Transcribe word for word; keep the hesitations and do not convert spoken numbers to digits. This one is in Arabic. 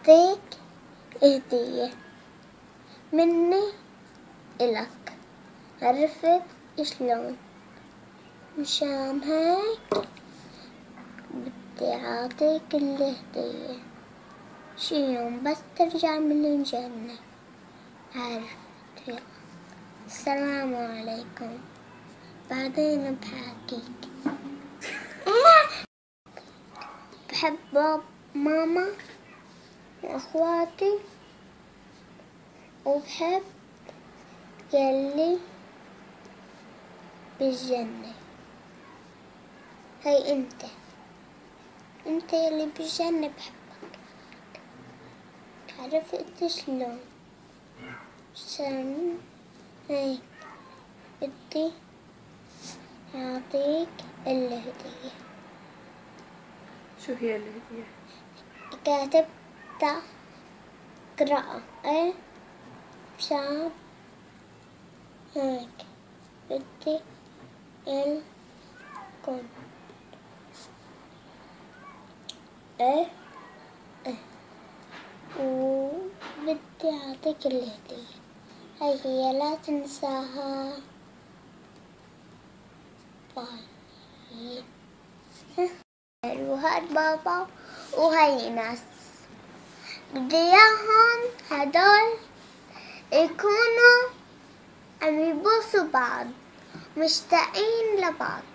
أعطيك هدية مني إلك، عرفت شلون؟ مشان هيك بدي أعطيك الهدية شي يوم بس ترجع من الجنة، عرفت؟ يلا السلام عليكم، بعدين بحاكيك. بحب بابا ماما وأخواتي، وبحب يلي بالجنة. هاي انت انت يلي بالجنة بحبك، عرفت شلون؟ عشان هيك بدي أعطيك الهدية. شو هي الهدية؟ كاتبتها قراءة ايه مشان هيك بدي الكم ايه ايه وبدي أعطيك الهدية، هاي هي لا تنساها. باي. وهاد بابا وهاي ناس بدي اياهم هدول يكونوا عم يبوسوا بعض، مشتاقين لبعض.